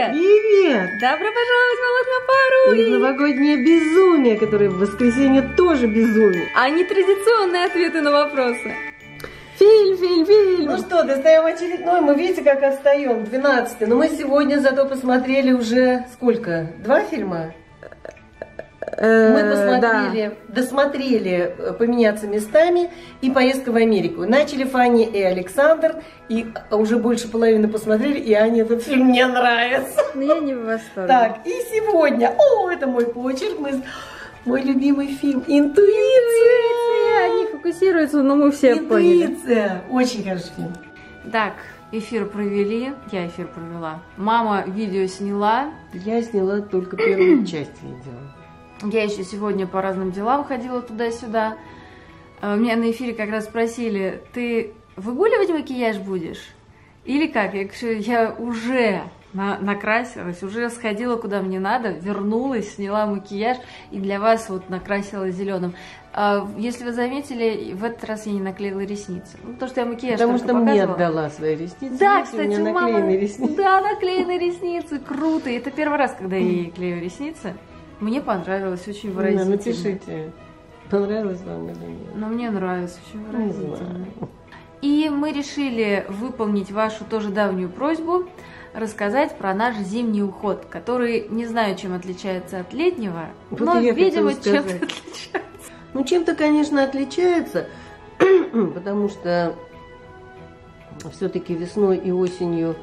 Привет! Привет! Добро пожаловать в Молок на пару! И новогоднее безумие, которое в воскресенье тоже безумие. А не традиционные ответы на вопросы. Фильм. Ну что, достаем очередной. Мы видите, как отстаем. 12-й. Но мы сегодня зато посмотрели уже сколько? 2 фильма? Мы посмотрели, досмотрели «Поменяться местами» и «Поездка в Америку». Начали Фанни и Александр, и уже больше половины посмотрели, и Ане этот фильм не нравится. Я не в восторге. Так, и сегодня, это мой почерк, мой любимый фильм «Интуиция». Они фокусируются, но мы все поняли. «Интуиция». Очень хороший фильм. Так, эфир провели, я эфир провела. Мама видео сняла. Я сняла только первую часть видео. Я еще сегодня по разным делам ходила туда-сюда. Меня на эфире как раз спросили, ты выгуливать макияж будешь? Или как? Я говорю, я уже накрасилась, уже сходила куда мне надо, вернулась, сняла макияж и для вас вот накрасила зеленым. Если вы заметили, в этот раз я не наклеила ресницы. Ну, потому что я макияж Потому только что мне показывала. отдала свои ресницы. Да, видите, кстати, у меня мама... наклеены ресницы. Да, наклеены ресницы, круто. И это первый раз, когда я ей клею ресницы. Мне понравилось, очень выразительно. Напишите, понравилось вам или нет. Но мне нравится, очень выразительно. знаю. И мы решили выполнить вашу тоже давнюю просьбу, рассказать про наш зимний уход, который, не знаю, чем отличается от летнего, Вот но, я видимо, хотела чем-то сказать. отличается. Ну, чем-то, конечно, отличается, потому что все-таки весной и осенью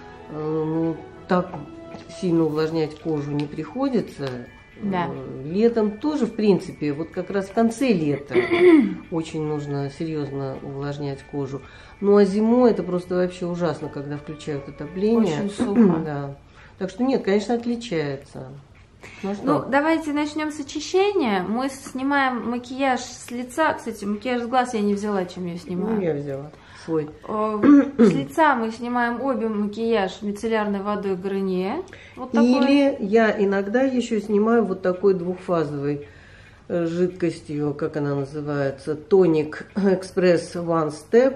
так сильно увлажнять кожу не приходится. Да. Летом тоже, в принципе, вот как раз в конце лета очень нужно серьезно увлажнять кожу. Ну а зимой это просто вообще ужасно, когда включают отопление. Очень сухо. Да. Так что нет, конечно, отличается. Ну, давайте начнем с очищения. Мы снимаем макияж с лица. Кстати, макияж с глаз я не взяла, чем я снимаю. Ну, я взяла свой. С лица мы снимаем обе макияж мицеллярной водой Гарнье. Вот Или я иногда еще снимаю вот такой двухфазовой жидкостью, как она называется, тоник экспресс One Step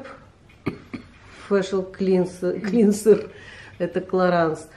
Facial Cleanser, это Clarins.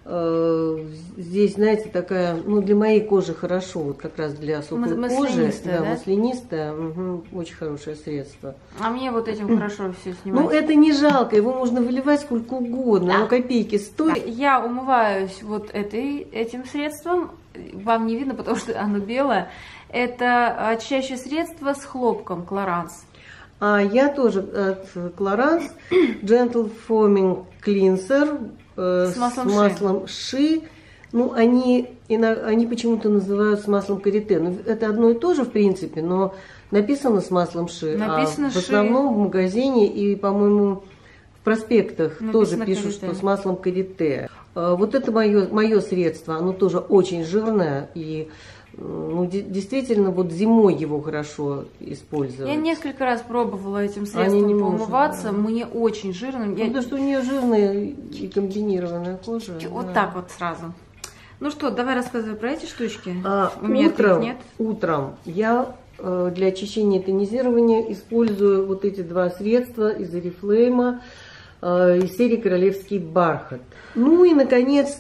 Здесь, знаете, такая, ну, для моей кожи хорошо, вот как раз для сухой кожи, да, маслянистая, очень хорошее средство. А мне вот этим хорошо все снимать. Ну, это не жалко, его можно выливать сколько угодно, да. Но копейки стоит. Я умываюсь вот этим средством, вам не видно, потому что оно белое. Это очищающее средство с хлопком Clarins. А я тоже от Clarins Gentle Foaming Cleanser с маслом ши. Ну, они почему-то называют с маслом карите. Ну, это одно и то же, в принципе, но написано с маслом ши. Написано в основном в магазине и, по-моему, в проспектах написано тоже пишут, карите. что с маслом карите. Вот это мое средство. Оно тоже очень жирное и... Ну, действительно, вот зимой его хорошо использовать. Я несколько раз пробовала этим средством поумываться, да. Мне очень жирно. Потому что у нее жирная и комбинированная кожа. Вот так вот сразу. Ну что, давай рассказывай про эти штучки. У меня их нет. Утром я для очищения и тонизирования использую вот эти 2 средства из Oriflame из серии «Королевский бархат». Ну и, наконец,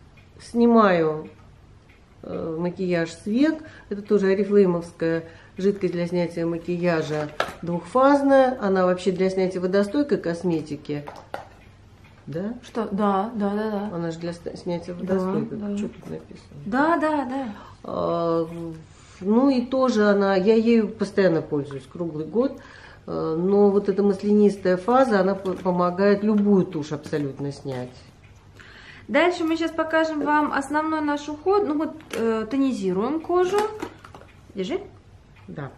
снимаю макияж с век. Это тоже орифлеймовская жидкость для снятия макияжа, двухфазная. Она вообще для снятия водостойкой косметики. Да? Что? Да. Она же для снятия водостойкой. Да. Что тут написано? Да. Ну и тоже я ею постоянно пользуюсь, круглый год. Но вот эта маслянистая фаза, она помогает любую тушь абсолютно снять. Дальше мы сейчас покажем вам основной наш уход. Ну вот тонизируем кожу. Держи. Да.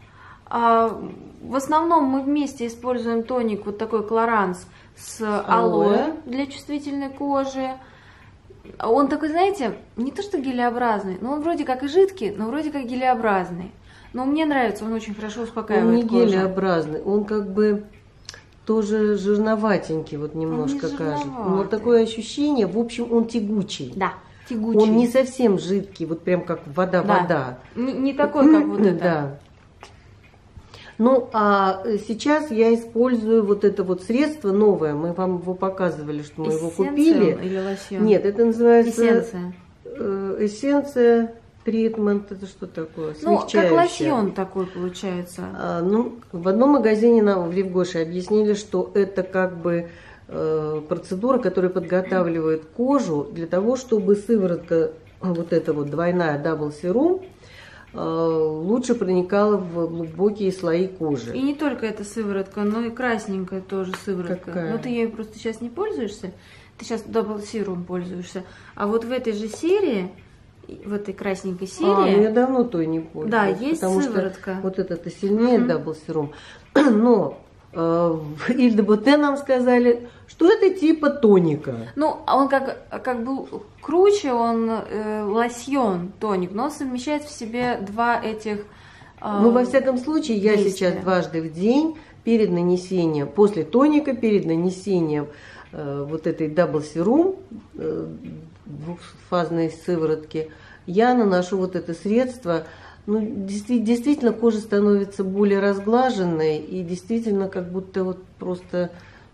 В основном мы вместе используем тоник вот такой Clarins с алоэ для чувствительной кожи. Он такой, знаете, не то что гелеобразный, но он вроде как и жидкий, но вроде как гелеобразный. Но мне нравится, он очень хорошо успокаивает кожу. Он не гелеобразный, он как бы... тоже жирноватенький, вот немножко кажется. Но такое ощущение, в общем, он тягучий. Да, тягучий. Он не совсем жидкий, вот прям как вода-вода. Не такой, как вот это. Да. Ну, а сейчас я использую вот это вот средство новое. Мы вам его показывали, что мы его купили. Или лосьон? Нет, это называется... Эссенция. Эссенция. Тритмент, это что такое? Ну, как лосьон такой получается. Ну, в одном магазине нам в Ревгоше объяснили, что это как бы процедура, которая подготавливает кожу для того, чтобы сыворотка, вот эта вот двойная Double Serum, лучше проникала в глубокие слои кожи. И не только эта сыворотка, но и красненькая тоже сыворотка. Какая? Но ты ею просто сейчас не пользуешься, ты сейчас Double Serum пользуешься. А вот в этой же серии, в этой красненькой серии... ну я давно той не пользуюсь. Да, есть потому сыворотка. Что вот это сильнее Double Serum. Но в Иль де Ботте нам сказали, что это типа тоника. Ну, он как бы круче, он лосьон, тоник, но он совмещает в себе два этих Ну, во всяком случае, я действия. сейчас дважды в день перед нанесением, после тоника, перед нанесением вот этой Double Serum, двухфазной сыворотки, я наношу вот это средство. Ну, действительно, кожа становится более разглаженной и действительно как будто вот просто,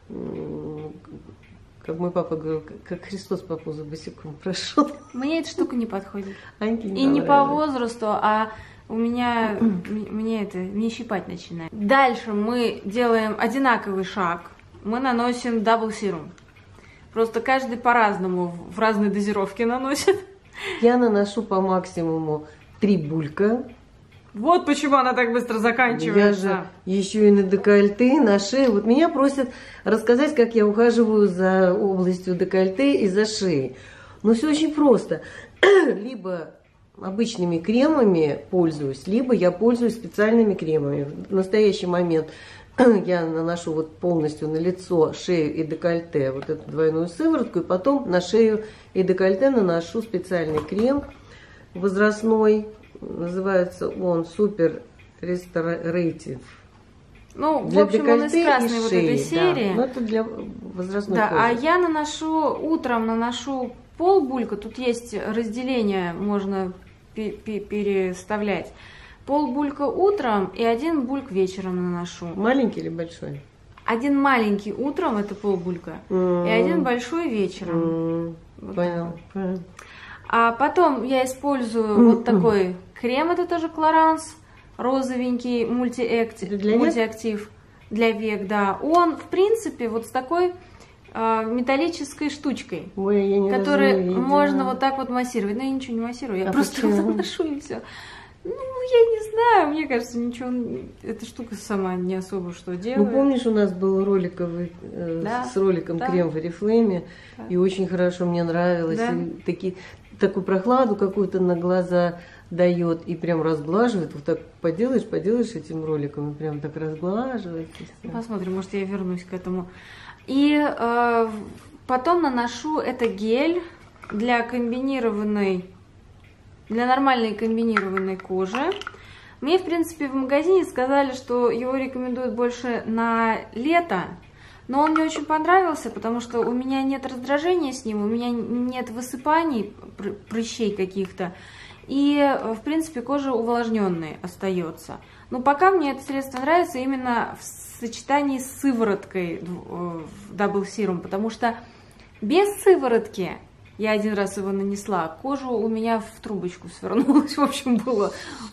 как мой папа говорил, как Христос по пузу босиком прошел. Мне эта штука не подходит. Аньке И не по возрасту, а у меня, мне щипать начинает. Дальше мы делаем одинаковый шаг. Мы наносим Double Serum. Просто каждый по-разному, в разной дозировке наносит. Я наношу по максимуму 3 булька. Вот почему она так быстро заканчивается. Я же еще и на декольте, на шее. Вот меня просят рассказать, как я ухаживаю за областью декольте и за шеей. Но все очень просто. Либо обычными кремами пользуюсь, либо я пользуюсь специальными кремами. В настоящий момент я наношу вот полностью на лицо, шею и декольте вот эту двойную сыворотку, и потом на шею и декольте наношу специальный крем возрастной. Называется он Super Restorative. Ну, в для общем, он из красной вот шеи, этой серии. Да. Но это для возрастной Да, кожи. а я утром наношу полбулька, тут есть разделение, можно переставлять. Полбулька утром и 1 бульк вечером наношу. Маленький или большой? 1 маленький утром, это полбулька, и 1 большой вечером. Вот Понял. А потом я использую вот такой крем, это тоже Клоранс, розовенький, мультиактив для век, да. Он, в принципе, вот с такой металлической штучкой, Ой, я ни разу которой не видела. можно вот так вот массировать. Но я ничего не массирую, я просто почему? наношу и все. Ну, я не знаю, мне кажется, ничего, эта штука сама не особо что делает. Ну, помнишь, у нас был роликовый, Да, с роликом да. крем в Oriflame, Да. и очень хорошо мне нравилось. Да. И такую прохладу какую-то на глаза дает и прям разглаживает. Вот так поделаешь этим роликом, и прям так разглаживается. всё. Посмотрим, может, я вернусь к этому. И потом наношу это гель для нормальной комбинированной кожи. Мне, в принципе, в магазине сказали, что его рекомендуют больше на лето, но он мне очень понравился, потому что у меня нет раздражения с ним, у меня нет высыпаний, прыщей каких-то, и, в принципе, кожа увлажненной остается. Но пока мне это средство нравится именно в сочетании с сывороткой в Double Serum, потому что без сыворотки я 1 раз его нанесла, кожа у меня в трубочку свернулась, в общем, было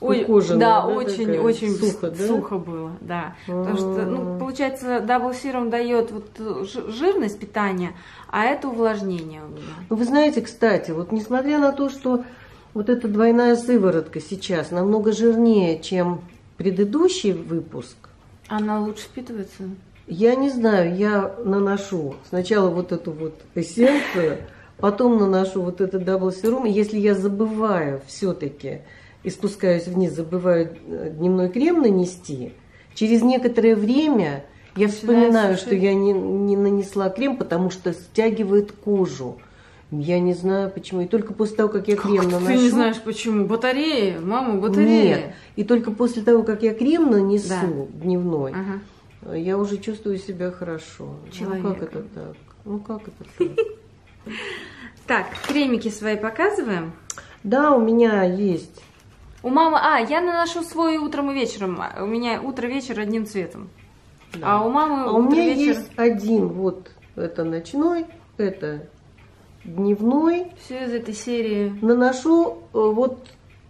очень сухо было, да. Потому что, получается, Double Serum дает вот жирность питания, а это увлажнение у меня. Ну, вы знаете, кстати, вот несмотря на то, что вот эта двойная сыворотка сейчас намного жирнее, чем предыдущий выпуск, Она лучше впитывается? я не знаю, я наношу сначала вот эту вот эссенцию, потом наношу вот этот Double Serum, и если я забываю все-таки и спускаюсь вниз, забываю дневной крем нанести, через некоторое время я вспоминаю, что я не нанесла крем, потому что стягивает кожу. Я не знаю почему. И только после того, как я крем наношу... Ты не знаешь почему? Батарея, мама, батарея. Нет. И только после того, как я крем нанесу дневной, Ага. я уже чувствую себя хорошо. Человеком. Ну как это так? Ну как это так? Так, кремики свои показываем. Да, у меня есть У мамы... я наношу свой утром и вечером. У меня утро-вечер одним цветом. Да. А у мамы у меня утро-вечер... есть один, вот это ночной, это дневной. Все из этой серии. Наношу вот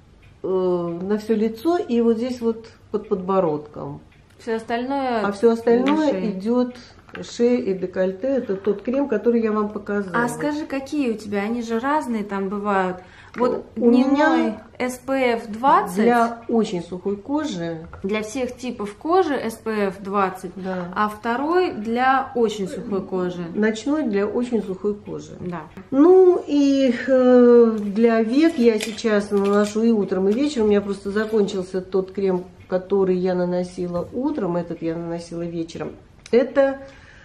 на все лицо и вот здесь вот под подбородком. Все остальное... А все остальное идет шея и декольте. Это тот крем, который я вам показала. А скажи, какие у тебя? Они же разные там бывают. Вот у дневной меня SPF 20. Для очень сухой кожи. Для всех типов кожи SPF 20. Да. А второй для очень сухой кожи. Ночной для очень сухой кожи. Да. Ну и для век я сейчас наношу и утром, и вечером. У меня просто закончился тот крем, который я наносила утром. Этот я наносила вечером. Это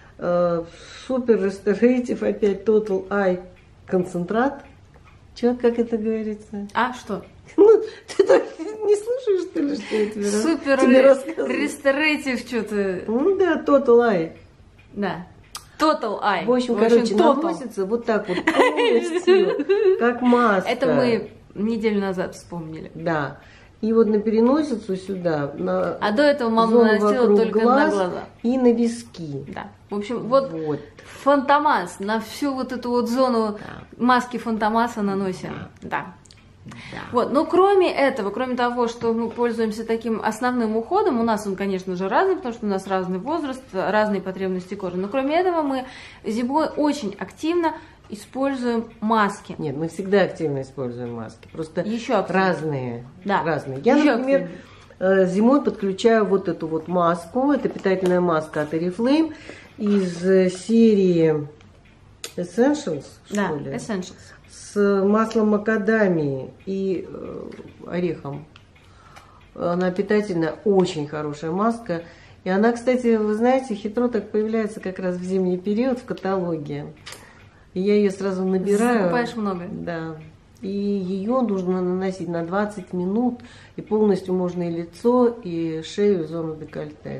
супер restorative, опять Total Eye концентрат. Чё, как это говорится? А что? Ну, ты так не слушаешь, что ли, что я тебе Супер рассказываю? ресторатив что-то. Ну да, Total Eye. Да. Total Eye. В общем, короче, наносится вот так вот полностью, как маска. Это мы неделю назад вспомнили. Да. И вот на переносицу сюда, на до этого мама наносила только на глаза. И на виски. Да. В общем, вот. Фантомас, на всю вот эту вот зону маски Фантомаса наносим. Да. Вот, но кроме этого, кроме того, что мы пользуемся таким основным уходом, у нас он, конечно же, разный, потому что у нас разный возраст, разные потребности кожи, но кроме этого мы зимой очень активно используем маски. Нет, мы всегда активно используем маски, просто еще разные. Да. Разные. Я, например, зимой подключаю вот эту вот маску, это питательная маска от Oriflame из серии Essentials, что ли? Essentials. С маслом макадамии и орехом. Она питательная, очень хорошая маска. И она, кстати, вы знаете, хитро так появляется как раз в зимний период в каталоге. И я ее сразу набираю. Закупаешь много. Да. И ее нужно наносить на 20 минут. И полностью можно и лицо, и шею, и зону декольте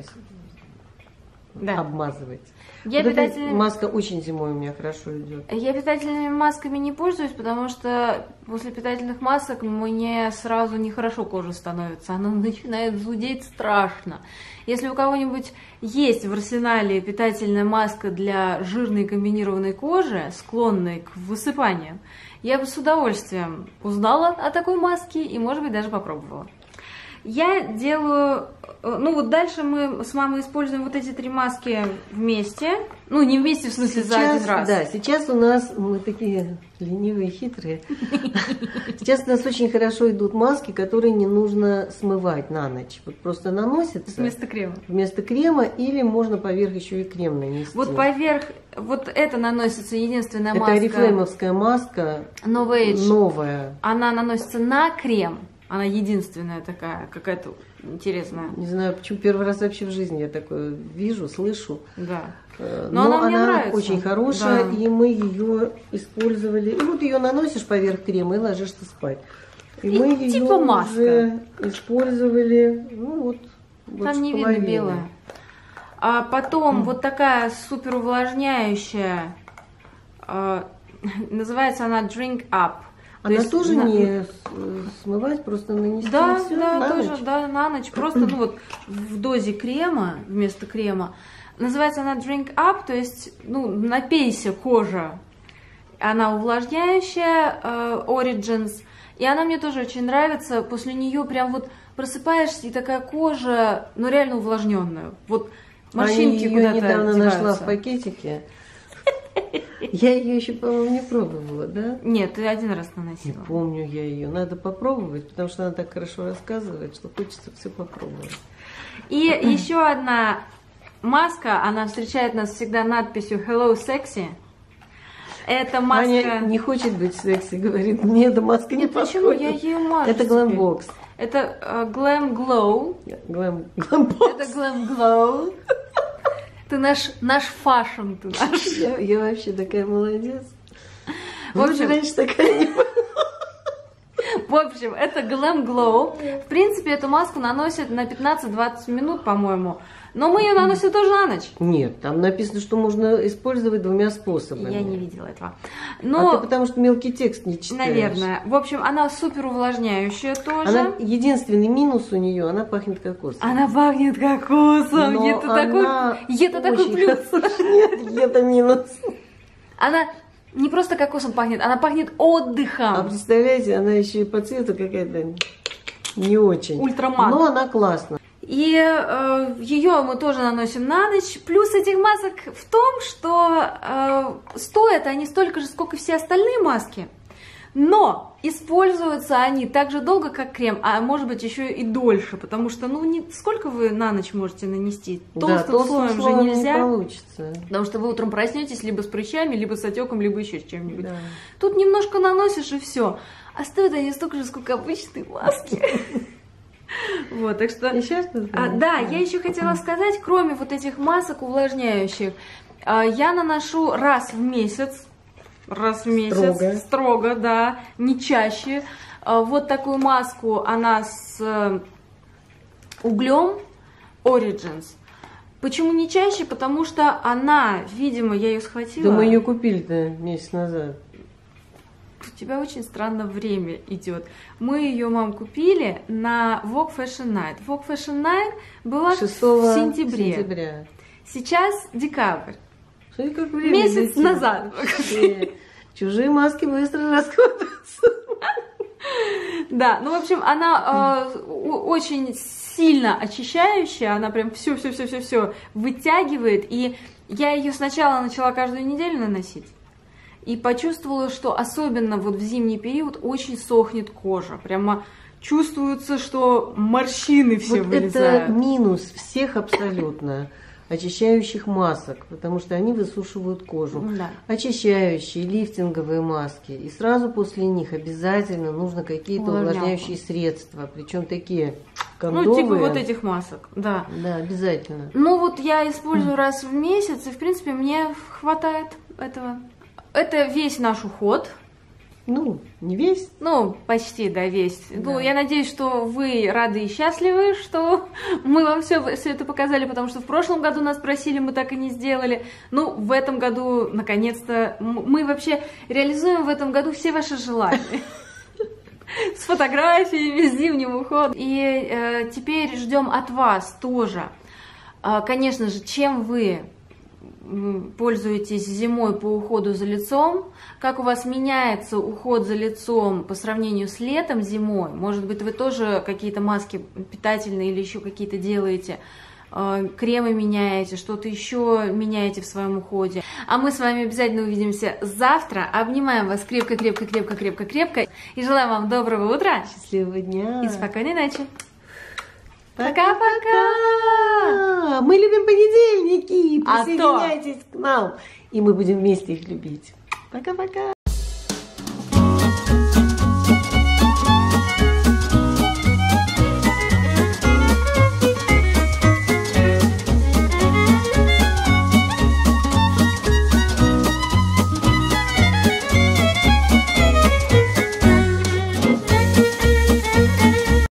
обмазывать. Маска очень зимой у меня хорошо идет. Я питательными масками не пользуюсь, потому что после питательных масок мне сразу нехорошо кожа становится. Она начинает зудеть страшно. Если у кого-нибудь есть в арсенале питательная маска для жирной комбинированной кожи, склонной к высыпанию, я бы с удовольствием узнала о такой маске и, может быть, даже попробовала. Я делаю, ну вот дальше мы с мамой используем вот эти 3 маски вместе. Ну, не вместе, в смысле, за один раз. Да, сейчас у нас, мы такие ленивые, хитрые. Сейчас у нас очень хорошо идут маски, которые не нужно смывать на ночь. Вот просто наносятся. Вместо крема. Вместо крема, или можно поверх еще и крем нанести. Вот поверх, вот это наносится единственная маска. Это орифлеймовская маска. Новая. Она наносится на крем. Она единственная такая, какая-то интересная. Не знаю, почему первый раз вообще в жизни я такое вижу, слышу. Да. Но она мне нравится. Очень хорошая, да. И мы ее использовали. И вот ее наносишь поверх крема и ложишься спать. И мы ее типа уже использовали, ну вот там не видно белое. А потом вот такая супер увлажняющая, называется она Drink Up. Она тоже не смывать, просто нанести да, все да, на тоже, ночь. Да, на ночь. Просто, ну вот, в дозе крема, вместо крема. Называется она Drink Up, то есть, ну, напейся, кожа. Она увлажняющая, Origins. И она мне тоже очень нравится. После нее прям вот просыпаешься, и такая кожа, ну, реально увлажненная. Вот морщинки куда-то недавно деваются. Нашла в пакетике. Я ее еще, по-моему, не пробовала, да? Нет, ты один раз наносила. Не помню я ее. Надо попробовать, потому что она так хорошо рассказывает, что хочется все попробовать. И еще одна маска, она встречает нас всегда надписью Hello Sexy. Это маска... Аня не хочет быть секси, говорит, мне эта маска не подходит. Почему? Я ее мажу. Это Glam Box. Это Glam Glow. Glam Box. Это Glam Glow. Ты наш фашн, ты наш. Я вообще такая молодец. В общем, раньше такая не была. В общем, это Glam Glow. В принципе, эту маску наносят на 15-20 минут, по-моему. Но мы ее наносим тоже на ночь. Нет, там написано, что можно использовать двумя способами. Я не видела этого. Но... А ты потому что мелкий текст не читаешь. Наверное. В общем, она супер увлажняющая тоже. Она, единственный минус у нее, она пахнет кокосом. Она пахнет кокосом. Но это такой плюс. Нет, это минус. Она не просто кокосом пахнет, она пахнет отдыхом. А представляете, она еще и по цвету какая-то не очень. Ультрамат. Но она классная. И ее мы тоже наносим на ночь. Плюс этих масок в том, что стоят они столько же, сколько и все остальные маски. Но используются они так же долго, как крем, а может быть еще и дольше, потому что, сколько вы на ночь можете нанести? Толстым слоем же нельзя. Не получится. Потому что вы утром проснетесь либо с прыщами, либо с отеком, либо еще с чем-нибудь. Да. Тут немножко наносишь и все. А стоят они столько же, сколько обычные маски. Вот, так что... Да, я еще хотела сказать, кроме вот этих масок увлажняющих, я наношу раз в месяц. Строго, да, не чаще. Вот такую маску, она с углем Origins. Почему не чаще? Потому что она, видимо, я ее схватила. Да мы ее купили-то месяц назад. У тебя очень странно время идет. Мы ее, мам, купили на Vogue Fashion Night. Vogue Fashion Night была 6 сентября. Сейчас декабрь. Смотри, как время месяц летит. назад. Чужие маски быстро расходятся. Да, в общем, она очень сильно очищающая, она прям все вытягивает. И я ее сначала начала каждую неделю наносить. И почувствовала, что особенно вот в зимний период очень сохнет кожа. Прямо чувствуется, что морщины все вылезают. Это минус всех абсолютно очищающих масок, потому что они высушивают кожу. Да. Очищающие, лифтинговые маски. И сразу после них обязательно нужно какие-то увлажняющие средства. Причем такие кондовые. Типа вот этих масок, да. Да, обязательно. Вот я использую раз в месяц, и в принципе мне хватает этого. Это весь наш уход. Не весь. Почти, да, весь. Да. Я надеюсь, что вы рады и счастливы, что мы вам все это показали, потому что в прошлом году нас просили, мы так и не сделали. В этом году, наконец-то, мы вообще реализуем в этом году все ваши желания. С фотографиями, с зимним уходом. И теперь ждем от вас тоже. Конечно же, чем вы пользуетесь зимой по уходу за лицом, как у вас меняется уход за лицом по сравнению с летом, зимой. Может быть, вы тоже какие-то маски питательные или еще какие-то делаете, кремы меняете, что-то еще меняете в своем уходе. А мы с вами обязательно увидимся завтра. Обнимаем вас крепко-крепко-крепко-крепко-крепко и желаем вам доброго утра, счастливого дня и спокойной ночи. Пока-пока! Мы любим понедельники. Присоединяйтесь к нам, и мы будем вместе их любить. Пока-пока!